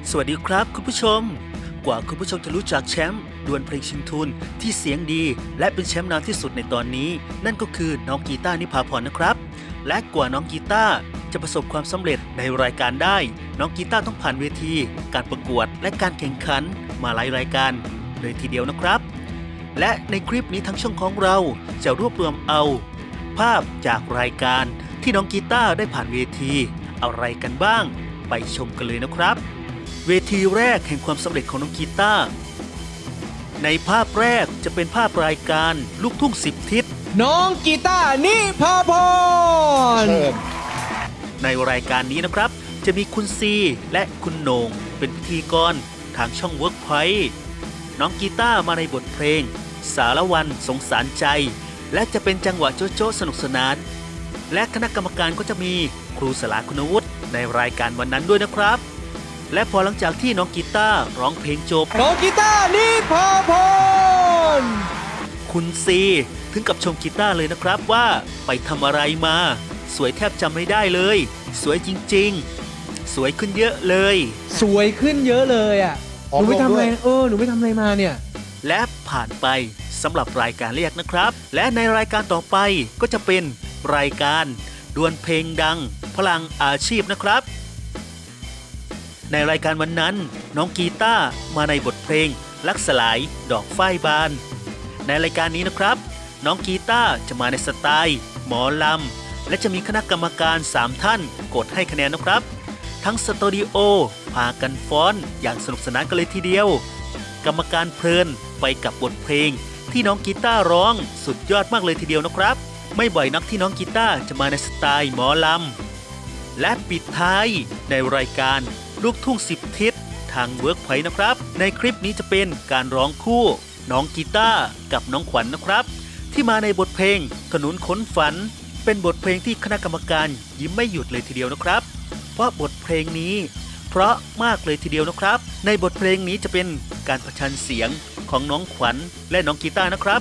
สวัสดีครับคุณผู้ชมกว่าคุณผู้ชมจะรู้จักแชมป์ดวลเพลงชิงทุนที่เสียงดีและเป็นแชมป์นานที่สุดในตอนนี้นั่นก็คือน้องกีตาร์นิพาพรนะครับและกว่าน้องกีตาร์จะประสบความสำเร็จในรายการได้น้องกีตาร์ต้องผ่านเวทีการประกวดและการแข่งขันมาหลายรายการเลยทีเดียวนะครับและในคลิปนี้ทั้งช่องของเราจะรวบรวมเอาภาพจากรายการที่น้องกีตาร์ได้ผ่านเวทีอะไรกันบ้างไปชมกันเลยนะครับเวทีแรกแห่งความสำเร็จของน้องกีตาร์ในภาพแรกจะเป็นภาพรายการลูกทุ่ง10ทิศน้องกีตาร์นิพาพรในรายการนี้นะครับจะมีคุณซีและคุณโหน่งเป็นพิธีกรทางช่อง Workpoint น้องกีตาร์มาในบทเพลงสารวันสงสารใจและจะเป็นจังหวะโจ๊ะโจ๊ะสนุกสนานและคณะกรรมการก็จะมีครูสลาคุณวุฒิในรายการวันนั้นด้วยนะครับและพอหลังจากที่น้องกีตาร์ร้องเพลงจบน้องกีตาร์นิพาพรคุณซีถึงกับชมกีตาร์เลยนะครับว่าไปทำอะไรมาสวยแทบจำไม่ได้เลยสวยจริงๆสวยขึ้นเยอะเลยสวยขึ้นเยอะเลยอ่ะหนูไปทำอะไรหนูไปทำอะไรมาเนี่ยและผ่านไปสำหรับรายการแรกนะครับและในรายการต่อไปก็จะเป็นรายการดวลเพลงดังพลังอาชีพนะครับในรายการวันนั้นน้องกีตาร์มาในบทเพลงลักสลายดอกฝ้ายบานในรายการนี้นะครับน้องกีตาร์จะมาในสไตล์หมอลำและจะมีคณะกรรมการ3ท่านกดให้คะแนนนะครับทั้งสตูดิโอพากันฟ้อนอย่างสนุกสนานกันเลยทีเดียวกรรมการเพลินไปกับบทเพลงที่น้องกีตาร์ร้องสุดยอดมากเลยทีเดียวนะครับไม่บ่อยนักที่น้องกีตาร์จะมาในสไตล์หมอลำและปิดท้ายในรายการลูกทุ่ง10ทิศทาง Workpoint นะครับในคลิปนี้จะเป็นการร้องคู่น้องกีตาร์กับน้องขวัญ นะครับที่มาในบทเพลงถนนค้นฝันเป็นบทเพลงที่คณะกรรมการยิ้มไม่หยุดเลยทีเดียวนะครับเพราะบทเพลงนี้เพราะมากเลยทีเดียวนะครับในบทเพลงนี้จะเป็นการประชันเสียงของน้องขวัญและน้องกีตาร์นะครับ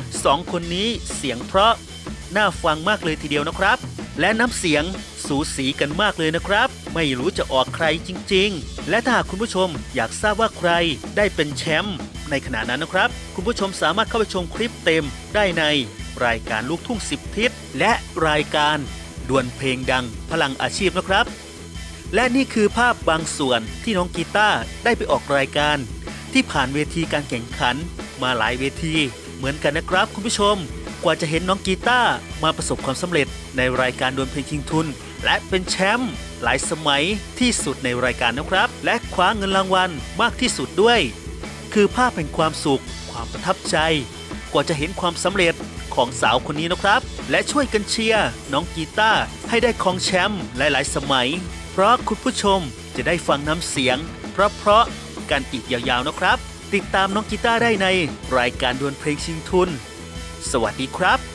2คนนี้เสียงเพราะน่าฟังมากเลยทีเดียวนะครับและน้ำเสียงสูสีกันมากเลยนะครับไม่รู้จะออกใครจริงๆและถ้าหากคุณผู้ชมอยากทราบว่าใครได้เป็นแชมป์ในขณะนั้นนะครับคุณผู้ชมสามารถเข้าไปชมคลิปเต็มได้ในรายการลูกทุ่ง10ทิศและรายการดวลเพลงดังพลังอาชีพนะครับและนี่คือภาพบางส่วนที่น้องกีตาร์ได้ไปออกรายการที่ผ่านเวทีการแข่งขันมาหลายเวทีเหมือนกันนะครับคุณผู้ชมกว่าจะเห็นน้องกีตาร์มาประสบความสำเร็จในรายการดวลเพลงชิงทุนและเป็นแชมป์หลายสมัยที่สุดในรายการนะครับและคว้าเงินรางวัลมากที่สุดด้วยคือภาพแห่งความสุขความประทับใจกว่าจะเห็นความสำเร็จของสาวคนนี้นะครับและช่วยกันเชียร์น้องกีตาร์ให้ได้ครองแชมป์หลายๆสมัยเพราะคุณผู้ชมจะได้ฟังน้ำเสียงเพราะกันอีกยาวๆนะครับติดตามน้องกีตาร์ได้ในรายการดวลเพลงชิงทุนสวัสดีครับ